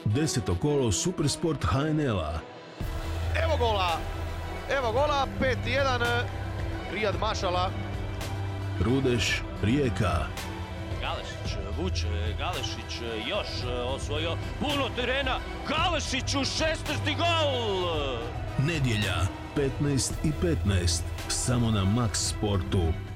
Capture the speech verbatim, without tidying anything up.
Deseto kolo Supersport ha en el-a. Evo gola, evo gola, pet jedan, Rijad Mašala. Rudeš, Rijeka. Galešić vuče, Galešić još osvojio puno terena, Galešić u šesnaesti gol! Nedjelja, petnaest i petnaest, samo na Max Sportu.